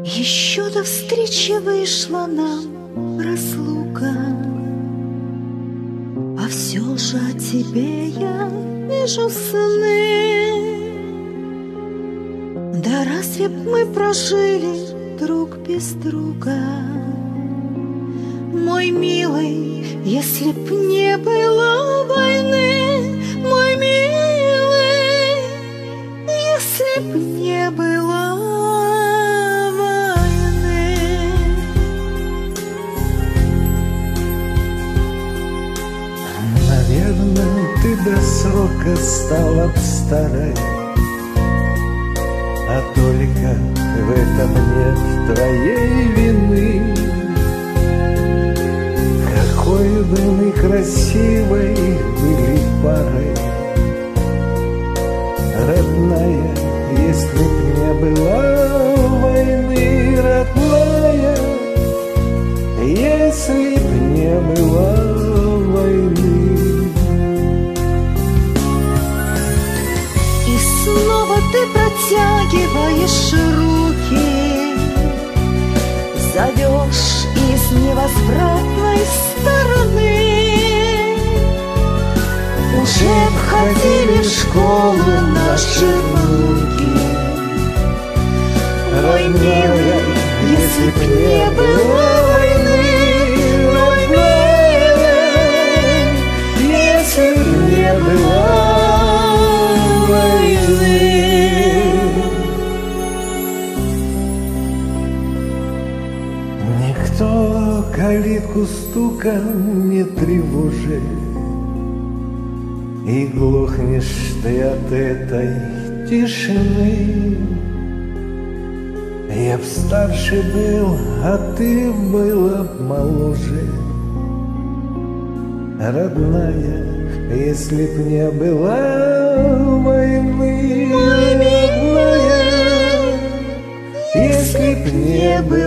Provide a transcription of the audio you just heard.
Еще до встречи вышла нам разлука, а все же о тебе я вижу сны. Да разве б мы прожили друг без друга, мой милый, если б не было войны, мой милый, если б не было войны. Наверное, ты до срока стала б старой, а только в этом нет твоей вины. Какой бы мы красивой были парой, родная, если б не было войны, родная, если б не было войны. И снова ты протягиваешь руки, зовешь из невозвратной стороны. Уже б ходили в школу наши внуки, мой милый, если б не было войны, родная, если б не было войны. Никто калитку стуком не тревожит, и глохнешь ты от этой тишины. Я б старше был, а ты была б моложе, родная, если б не было войны, родная, если б не было